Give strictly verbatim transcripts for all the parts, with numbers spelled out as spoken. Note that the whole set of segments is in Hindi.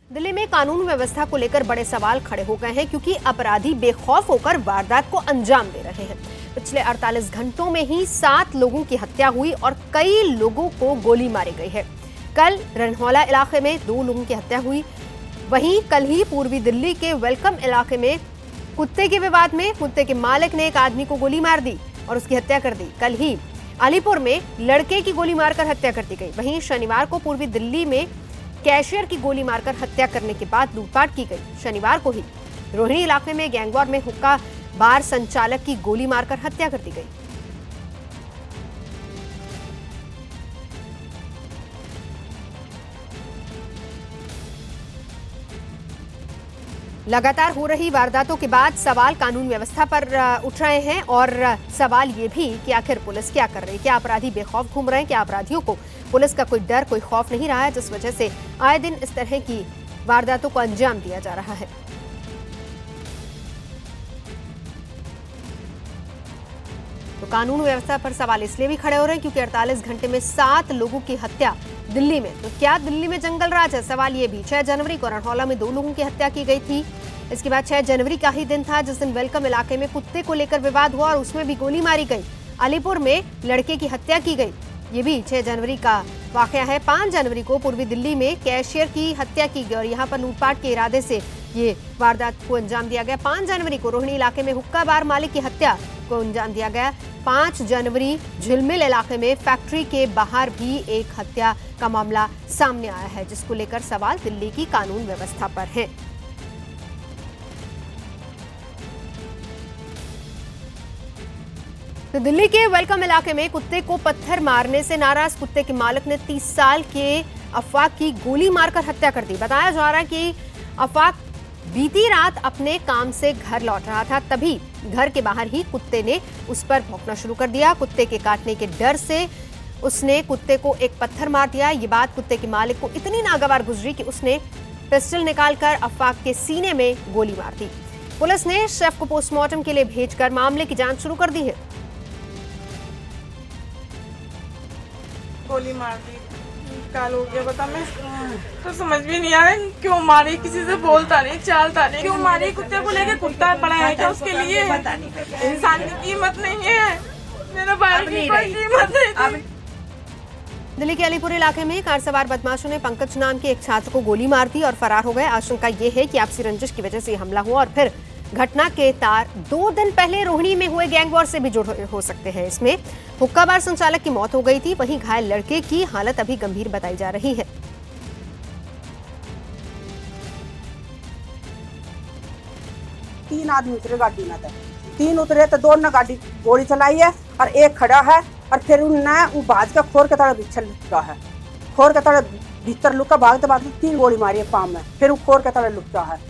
दिल्ली में कानून व्यवस्था को लेकर बड़े सवाल खड़े हो गए हैं क्योंकि अपराधी बेखौफ होकर वारदात को अंजाम दे रहे हैं। पिछले अड़तालीस घंटों में ही सात लोगों की हत्या हुई और कई लोगों को गोली मारी गई है। कल रनहौला इलाके में दो लोगों की हत्या हुई। वहीं कल ही पूर्वी दिल्ली के वेलकम इलाके में कुत्ते के विवाद में कुत्ते के मालिक ने एक आदमी को गोली मार दी और उसकी हत्या कर दी। कल ही अलीपुर में लड़के की गोली मारकर हत्या कर दी गई। वहीं शनिवार को पूर्वी दिल्ली में कैशियर की गोली मारकर हत्या करने के बाद लूटपाट की गई। शनिवार को ही रोहिणी इलाके में गैंगवार में हुक्का बार संचालक की गोली मारकर हत्या कर दी गई। लगातार हो रही वारदातों के बाद सवाल कानून व्यवस्था पर उठ रहे हैं और सवाल ये भी कि आखिर पुलिस क्या कर रही है। क्या अपराधी बेखौफ घूम रहे हैं? क्या अपराधियों को पुलिस का कोई डर, कोई खौफ नहीं रहा है, जिस वजह से आए दिन इस तरह की वारदातों को अंजाम दिया जा रहा है। तो कानून व्यवस्था पर सवाल इसलिए भी खड़े हो रहे हैं क्योंकि अड़तालीस घंटे में सात लोगों की हत्या दिल्ली में। तो क्या दिल्ली में जंगल राज है? सवाल ये भी। छह जनवरी को रनहौला में दो लोगों की हत्या की गई थी। इसके बाद छह जनवरी का ही दिन था जिस दिन वेलकम इलाके में कुत्ते को लेकर विवाद हुआ और उसमें भी गोली मारी गई। अलीपुर में लड़के की हत्या की गई, ये भी छह जनवरी का वाकया है। पांच जनवरी को पूर्वी दिल्ली में कैशियर की हत्या की गई और यहाँ पर लूटपाट के इरादे से ये वारदात को अंजाम दिया गया। पांच जनवरी को रोहिणी इलाके में हुक्का बार मालिक की हत्या को अंजाम दिया गया। पांच जनवरी झिलमिल इलाके में फैक्ट्री के बाहर भी एक हत्या का मामला सामने आया है, जिसको लेकर सवाल दिल्ली की कानून व्यवस्था पर है। तो दिल्ली के वेलकम इलाके में कुत्ते को पत्थर मारने से नाराज कुत्ते के मालिक ने तीस साल के अफाक की गोली मारकर हत्या कर दी। बताया जा रहा है कि अफाक बीती रात अपने काम से घर लौट रहा था, तभी घर के बाहर ही कुत्ते ने उस पर भौंकना शुरू कर दिया। कुत्ते के काटने के डर से उसने कुत्ते को एक पत्थर मार दिया। ये बात कुत्ते के मालिक को इतनी नागवार गुजरी कि उसने पिस्टल निकालकर अफाक के सीने में गोली मार दी। पुलिस ने शव को पोस्टमार्टम के लिए भेजकर मामले की जांच शुरू कर दी है। गोली मार दी, काल हो गया। बता, मैं तो समझ भी नहीं आ रहा क्यों मारी। किसी से बोलता नहीं, चालता नहीं, क्यों मारी? कुत्ते को लेके कुत्ता पड़ा है क्या उसके लिए? इंसान की कीमत नहीं है, मेरा भाई की कोई कीमत नहीं। दिल्ली के अलीपुर इलाके में कार सवार बदमाशों ने पंकज नाम के एक छात्र को गोली मार दी और फरार हो गए। आशंका ये है कि आपसी रंजिश की वजह से हमला हुआ और फिर घटना के तार दो दिन पहले रोहिणी में हुए गैंगवॉर से भी जुड़ हो सकते हैं। इसमें हुक्का बार संचालक की मौत हो गई थी। वहीं घायल लड़के की हालत अभी गंभीर बताई जा रही है। तीन आदमी उतरे गाड़ी में, तीन उतरे तो दो ने गाड़ी गोली चलाई है और एक खड़ा है और फिर उनने वो भाज का खोर के तरह बिछल लुका है। खोर के तरह भीतर लुका, भागते भागते तीन गोली मारी है पाँव में, फिर वो खोर के तरह लुका है।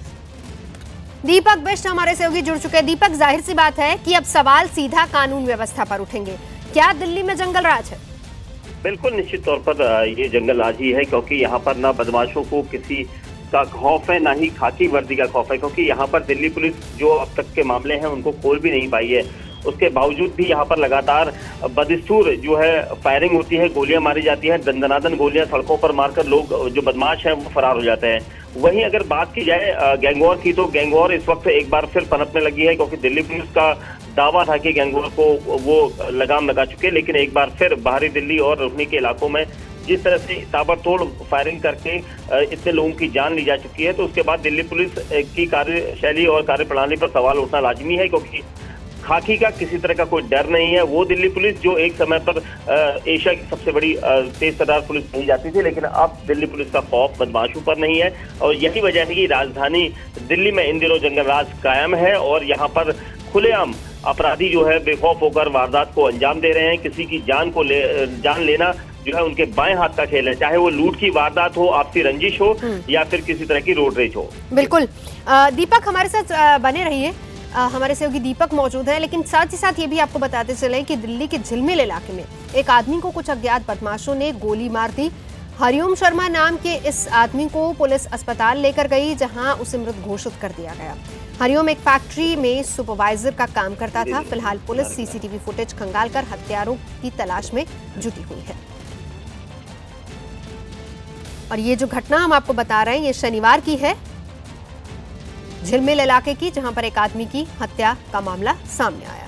दीपक बिष्ट हमारे सहयोगी जुड़ चुके हैं। दीपक, जाहिर सी बात है कि अब सवाल सीधा कानून व्यवस्था पर उठेंगे। क्या दिल्ली में जंगल राज है? बिल्कुल निश्चित तौर पर ये जंगल राज ही है, क्योंकि यहाँ पर ना बदमाशों को किसी का खौफ है, ना ही खाकी वर्दी का खौफ है, क्योंकि यहाँ पर दिल्ली पुलिस जो अब तक के मामले हैं उनको खोल भी नहीं पाई है। उसके बावजूद भी यहाँ पर लगातार बदस्तूर जो है फायरिंग होती है, गोलियां मारी जाती हैं, दंदनादन गोलियां सड़कों पर मारकर लोग जो बदमाश हैं वो फरार हो जाते हैं। वहीं अगर बात की जाए गैंगवॉर की, तो गैंगवॉर इस वक्त एक बार फिर पनपने लगी है, क्योंकि दिल्ली पुलिस का दावा था कि गैंगवॉर को वो लगाम लगा चुके, लेकिन एक बार फिर बाहरी दिल्ली और रोहिणी के इलाकों में जिस तरह से ताबड़तोड़ फायरिंग करके इतने लोगों की जान ली जा चुकी है, तो उसके बाद दिल्ली पुलिस की कार्यशैली और कार्यप्रणाली पर सवाल उठना लाजमी है, क्योंकि खाकी का किसी तरह का कोई डर नहीं है। वो दिल्ली पुलिस जो एक समय पर एशिया की सबसे बड़ी तेज तर्रार पुलिस कही जाती थी, लेकिन अब दिल्ली पुलिस का खौफ बदमाशों पर नहीं है और यही वजह है कि राजधानी दिल्ली में इन दिनों जंगल राज कायम है और यहाँ पर खुलेआम अपराधी जो है बेखौफ होकर वारदात को अंजाम दे रहे हैं। किसी की जान को ले जान लेना जो है उनके बाएं हाथ का खेल है, चाहे वो लूट की वारदात हो, आपसी रंजिश हो या फिर किसी तरह की रोड रेज हो। बिल्कुल दीपक हमारे साथ बने रहिए। आ, हमारे सहयोगी दीपक मौजूद हैं, लेकिन साथ ही साथ ये भी आपको बताते चलें कि दिल्ली के झिलमिल इलाके में एक आदमी को कुछ अज्ञात बदमाशों ने गोली मार दी। हरिओम शर्मा नाम के इस आदमी को पुलिस अस्पताल लेकर गई, जहां उसे मृत घोषित कर दिया गया। हरिओम एक फैक्ट्री में सुपरवाइजर का काम करता था। फिलहाल पुलिस सीसीटीवी फुटेज खंगालकर हत्यारों की तलाश में जुटी हुई है। और ये जो घटना हम आपको बता रहे हैं ये शनिवार की है, झिलमिल इलाके की, जहां पर एक आदमी की हत्या का मामला सामने आया।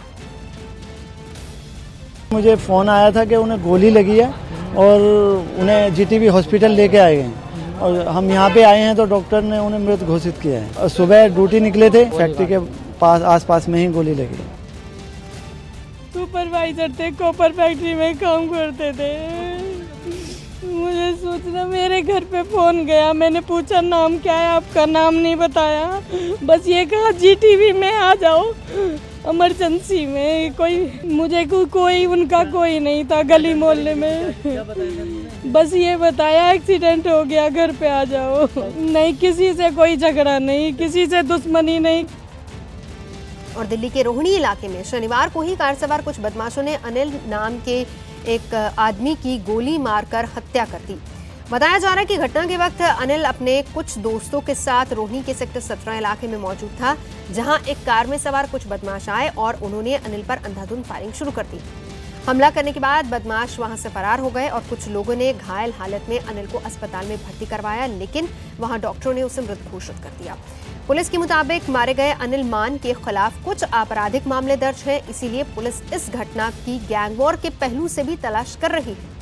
मुझे फोन आया था कि उन्हें गोली लगी है और उन्हें जीटीबी हॉस्पिटल लेके आए हैं और हम यहाँ पे आए हैं तो डॉक्टर ने उन्हें मृत घोषित किया है। और सुबह ड्यूटी निकले थे, फैक्ट्री के पास आसपास में ही गोली लगी। सुपरवाइजर थे, कॉपर फैक्ट्री में काम करते थे। मुझे सोचना, मेरे घर पे फोन गया, मैंने पूछा नाम क्या है आपका, नाम नहीं बताया, बस ये कहा जीटीवी में आ जाओ इमरजेंसी में। कोई मुझे को, कोई उनका कोई नहीं था गली मोहल्ले में, बस ये बताया एक्सीडेंट हो गया, घर पे आ जाओ। नहीं, किसी से कोई झगड़ा नहीं, किसी से दुश्मनी नहीं। और दिल्ली के रोहिणी इलाके में शनिवार को ही कार सवार कुछ बदमाशों ने अनिल नाम के एक आदमी की गोली मारकर हत्या कर दी। बताया जा रहा है कि घटना के वक्त अनिल अपने कुछ दोस्तों के साथ रोहिणी के सेक्टर सत्रह इलाके में मौजूद था, जहां एक कार में सवार कुछ बदमाश आए और उन्होंने अनिल पर अंधाधुंध फायरिंग शुरू कर दी। हमला करने के बाद बदमाश वहां से फरार हो गए और कुछ लोगों ने घायल हालत में अनिल को अस्पताल में भर्ती करवाया, लेकिन वहां डॉक्टरों ने उसे मृत घोषित कर दिया। पुलिस के मुताबिक मारे गए अनिल मान के खिलाफ कुछ आपराधिक मामले दर्ज हैं, इसीलिए पुलिस इस घटना की गैंगवॉर के पहलू से भी तलाश कर रही है।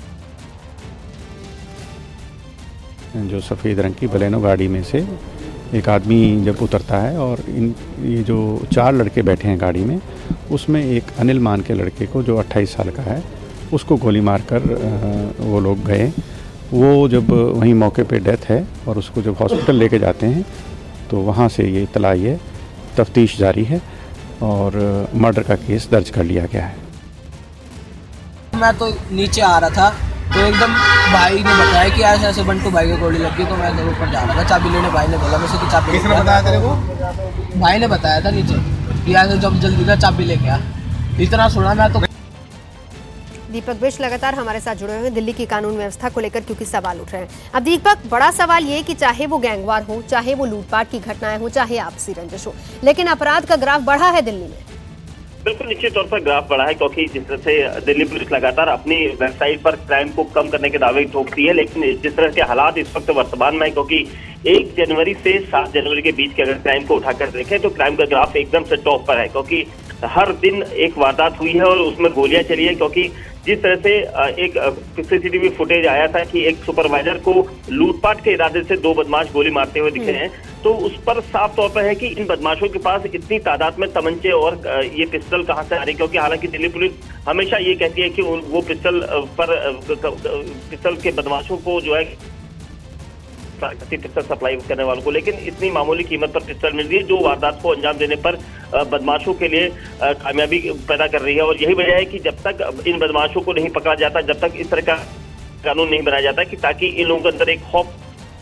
जो सफ़ेद रंग की बलेनो गाड़ी में से एक आदमी जब उतरता है और इन ये जो चार लड़के बैठे हैं गाड़ी में, उसमें एक अनिल मान के लड़के को जो अट्ठाईस साल का है उसको गोली मारकर वो लोग गए। वो जब वहीं मौके पे डेथ है और उसको जब हॉस्पिटल लेके जाते हैं तो वहाँ से ये इत्तला आई है, तफ्तीश जारी है और मर्डर का केस दर्ज कर लिया गया है। मैं तो नीचे आ रहा था तो एकदम भाई ने बताया कि ऐसे ऐसे बंटू भाई को गोली लगी, तो मैं ऊपर जा रहा था चाबी लेने। भाई ने बोला मुझसे कि चाबी किसने बताया तेरे को? भाई ने बताया था नीचे कि ऐसे जब जल्दी का चाबी लेके आ। इतना सुना मैं तो। दीपक बिष्ट लगातार हमारे साथ जुड़े हुए हैं दिल्ली की कानून व्यवस्था को लेकर, क्योंकि सवाल उठ रहे हैं। अब दीपक, बड़ा सवाल ये कि चाहे वो गैंगवार हो, चाहे वो लूटपाट की घटनाएं हो, चाहे आपसी रंजिश हो, लेकिन अपराध का ग्राफ बढ़ा है दिल्ली में। बिल्कुल निश्चित तौर पर ग्राफ बढ़ा है, क्योंकि जिस तरह से दिल्ली पुलिस लगातार अपनी वेबसाइट पर क्राइम को कम करने के दावे ठोकती है, लेकिन जिस तरह के हालात इस वक्त वर्तमान में है, क्योंकि एक जनवरी से सात जनवरी के बीच के अगर क्राइम को उठाकर देखें तो क्राइम का ग्राफ एकदम से टॉप पर है, क्योंकि हर दिन एक वारदात हुई है और उसमें गोलियां चली है। क्योंकि जिस तरह से एक सीसीटीवी फुटेज आया था कि एक सुपरवाइजर को लूटपाट के इरादे से दो बदमाश गोली मारते हुए दिखे हैं, तो उस पर साफ तौर पर है कि इन बदमाशों के पास इतनी तादाद में तमंचे और ये पिस्टल कहां से आ रही। क्योंकि हालांकि दिल्ली पुलिस हमेशा ये कहती है कि वो पिस्टल पर पिस्टल के बदमाशों को जो है पिस्टल सप्लाई करने वालों को, लेकिन इतनी मामूली कीमत पर पिस्टल मिल रही है जो वारदात को अंजाम देने पर बदमाशों के लिए कामयाबी पैदा कर रही है। और यही वजह है कि जब तक इन बदमाशों को नहीं पकड़ा जाता, जब तक इस तरह का कानून नहीं बनाया जाता कि ताकि इन लोगों के अंदर एक खौफ।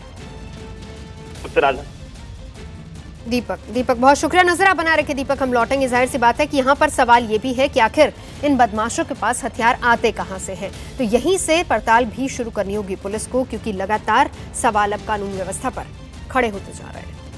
दीपक दीपक बहुत शुक्रिया, नजर बना रखे दीपक। हम लौटेंगे। जाहिर सी बात है कि यहाँ पर सवाल ये भी है कि आखिर इन बदमाशों के पास हथियार आते कहाँ से हैं, तो यहीं से पड़ताल भी शुरू करनी होगी पुलिस को, क्योंकि लगातार सवाल अब कानून व्यवस्था पर खड़े होते जा रहे हैं।